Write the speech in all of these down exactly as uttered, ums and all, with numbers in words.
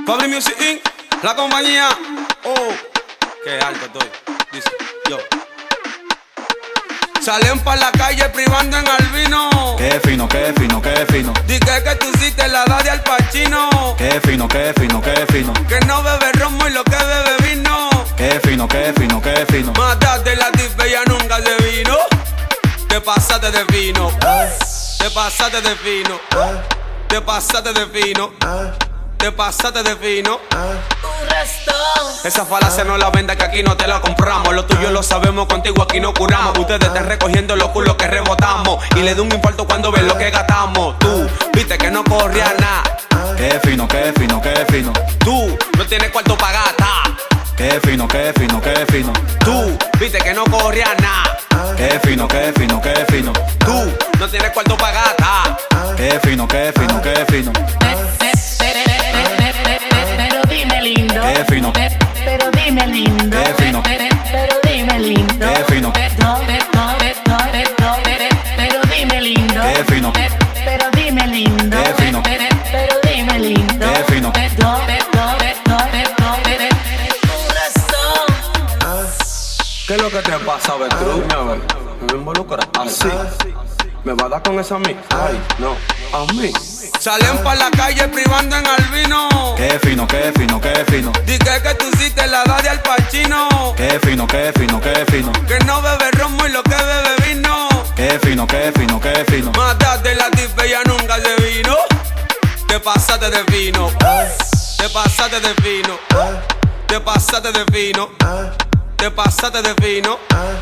Fabri Music incorporated, la compañía. Oh, qué alto estoy. Dice yo. Salen pa' la calle privando en albino. Qué fino, qué fino, qué fino. Dije que tú hiciste la edad de Al Pacino. Qué fino, qué fino, qué fino. Que no bebe romo y lo que bebe vino. Qué fino, qué fino, qué fino. Mataste la tipa y ya nunca se vino. Te pasaste de fino. Te pasaste de fino. Te pasaste de fino. Te pasaste de fino. Esa falacia no la venda que aquí no te la compramos. Lo tuyo lo sabemos, contigo aquí no curamos. Ustedes están recogiendo los culos que rebotamos. Y le da un infarto cuando ven lo que gastamos. Tú, viste que no corría nada. Qué fino, qué fino, qué fino. Tú, no tienes cuarto pa' gastar. Qué fino, qué fino, qué fino. Tú, viste que no corría nada. Qué fino, qué fino, qué fino. Tú, no tienes cuarto pa' gastar. Qué fino, qué fino, qué fino. Pero dime lindo. Qué fino. Pero dime lindo. Qué fino. Pero dime lindo. Qué fino. Pero dime lindo. Qué fino. Pero dime lindo. Qué fino. Pero dime lindo. Qué fino. ¿Qué es lo que te pasa, Betru? Dime a ver, me involucras así. ¿Me va a dar con esa a mí? Ay, no, a mí. Salen pa' la calle privando en albino. Qué fino, qué fino, qué fino. Dije que tú hiciste la edad de Al Pacino. Qué fino, qué fino, qué fino. Que no bebe romo y lo que bebe vino. Qué fino, qué fino, qué fino. Mataste la tipa y ya nunca se vino. Te pasaste de fino. Te pasaste de fino. Te pasaste de fino. Te pasaste de fino.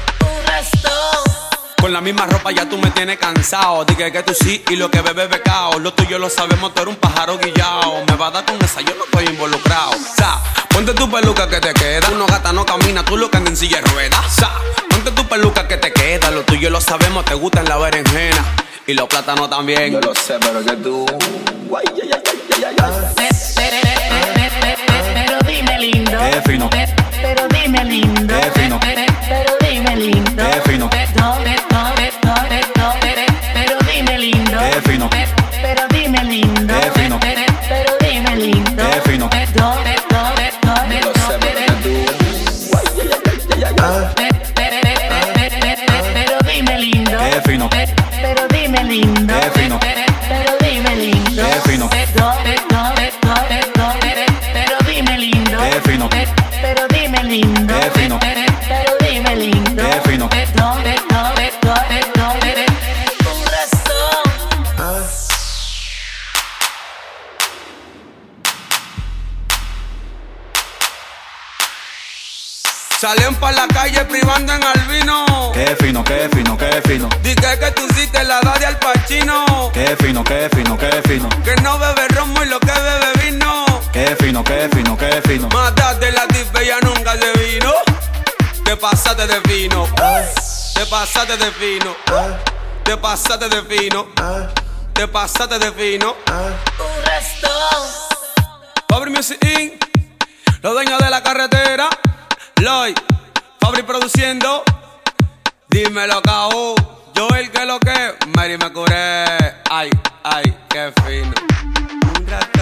Con la misma ropa ya tú me tienes cansado. Dije que tú sí y lo que bebé becao. Lo tuyo lo sabemos, tú eres un pájaro guillao. Me va a dar con esa, yo no estoy involucrado. Sa, ponte tu peluca que te queda. Tú no gata, no camina, tú lo que andas en silla de ruedas. Sa, ponte tu peluca que te queda. Lo tuyo lo sabemos, te gustan la berenjena. Y los plátanos también. Yo lo sé, pero que tú. Guay, ay, ay, ay, ay, ay. Pero dime lindo. Qué fino. Pero dime lindo. Qué fino. Pero dime lindo. Qué fino. Pero dime lindo. Qué fino. Pero dime lindo. Qué fino. Pero dime lindo. Qué fino. Yo lo sé, pero que tú. Guay, ay, ay, ay, ay, ay. Pero dime lindo. Qué fino. Pero dime lindo. Qué fino. Pero dime lindo. Qué fino. Pero dime lindo. Qué fino. Pero dime lindo. Qué fino. Pero dime lindo. Qué fino. Salen pa' la calle privando en albino. Qué fino, qué fino, qué fino. Dije que tú hiciste la edad de Al Pacino. Qué fino, qué fino, qué fino. Que no bebe romo y lo que bebe vino. Qué fino, qué fino, qué fino. Mataste la tipa y ya nunca se vino. Te pasaste de fino. Te pasaste de fino. Te pasaste de fino. Te pasaste de fino. Fabri Music incorporated, los dueños de la carretera. Lloyd, Fabri produciendo. Dímelo, K.O. Yo el que lo que, Mary me curé. Ay, ay, qué fino. Un rato.